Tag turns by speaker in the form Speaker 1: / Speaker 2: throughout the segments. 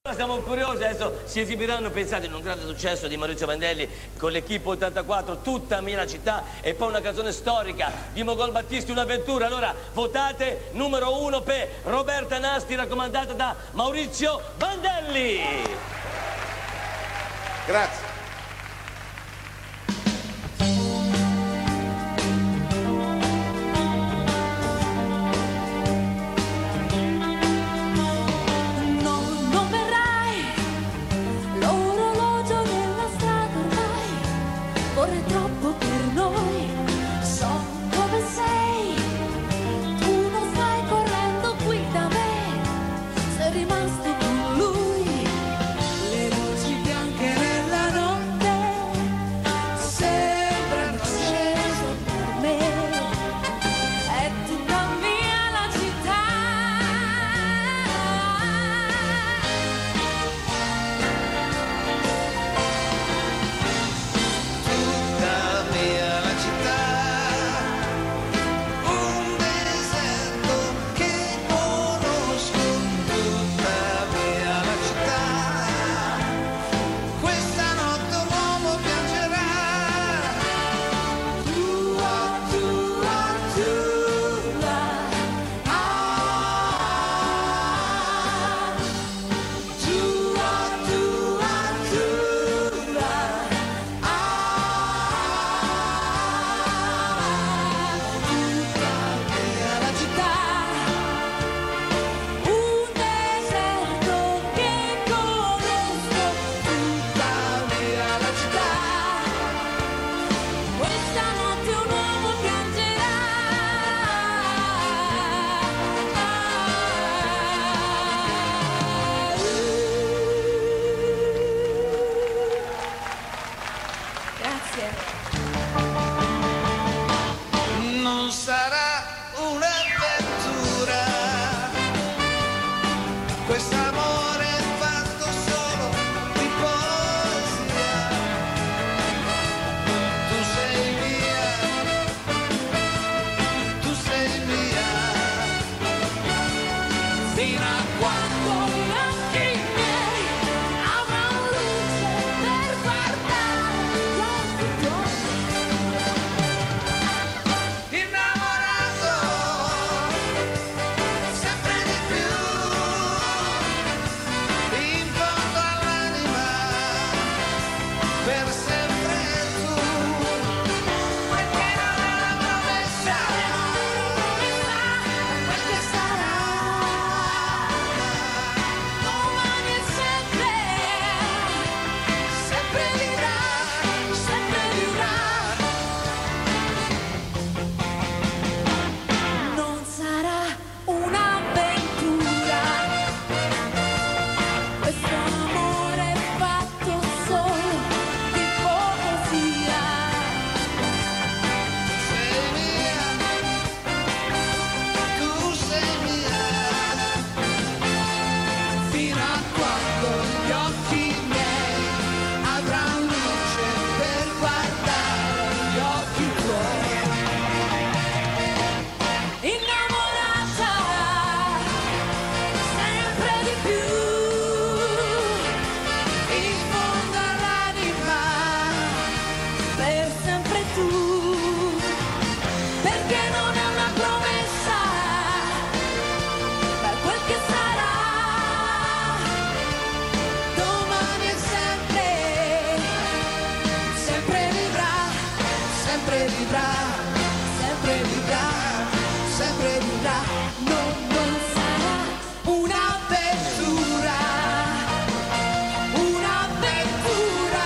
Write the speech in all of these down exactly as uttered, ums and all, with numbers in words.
Speaker 1: Siamo curiosi, adesso si esibiranno, pensate, in un grande successo di Maurizio Vandelli con l'Equipe ottantaquattro, Tutta mia la città, e poi una canzone storica di Mogol Battisti, Un'avventura. Allora votate numero uno per Roberta Nasti, raccomandata da Maurizio Vandelli.
Speaker 2: Grazie.
Speaker 3: Vorrei troppo per noi, so dove sei, tu non stai correndo qui da me, sei rimasto con lui, le luci bianche nella notte sembrano acceso per me, è tutta mia la città.
Speaker 4: Non sarà un'avventura, quest'amore è fatto solo di poesia. Tu sei mia, tu sei mia, fino a quando
Speaker 3: Gli occhi miei avranno luce per guardare gli occhi tuoi.
Speaker 4: innamorato sempre di più, in fondo all'anima, per sempre tu, perché non è una promessa,
Speaker 3: Quel che sarà domani e sempre, sempre vivrà, sempre vivrà. Non sarà un'avventura, questo amore è fatto solo di poesia.
Speaker 4: sei mia, tu sei mia, fino a quando gli occhi miei avranno luce per guardare gli occhi tuoi.
Speaker 3: Innamorata sempre di più,
Speaker 4: In fondo all'anima,
Speaker 3: per sempre tu, perché non è una promessa, ma quel che sarà
Speaker 4: domani e sempre, sempre vivrà, sempre vivrà, sempre vivrà, sempre vivrà.
Speaker 3: non, non sarà
Speaker 4: Un'avventura, un'avventura.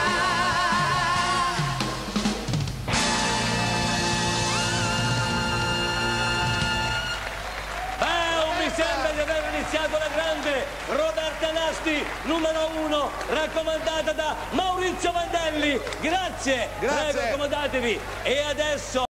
Speaker 1: Eh, mi sembra di aver iniziato la grande. Roberta Nasti, numero uno, raccomandata da Maurizio Vandelli. Grazie,
Speaker 2: Grazie.
Speaker 1: prego, accomodatevi. E adesso